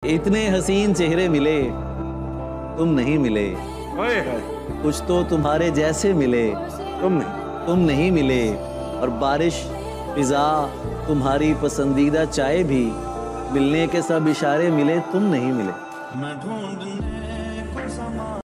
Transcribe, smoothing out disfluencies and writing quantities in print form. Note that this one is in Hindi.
इतने हसीन चेहरे मिले, तुम नहीं मिले। ओए कुछ तो तुम्हारे जैसे मिले, तुम नहीं मिले। और बारिश, फिजा, तुम्हारी पसंदीदा चाय भी, मिलने के सब इशारे मिले, तुम नहीं मिले।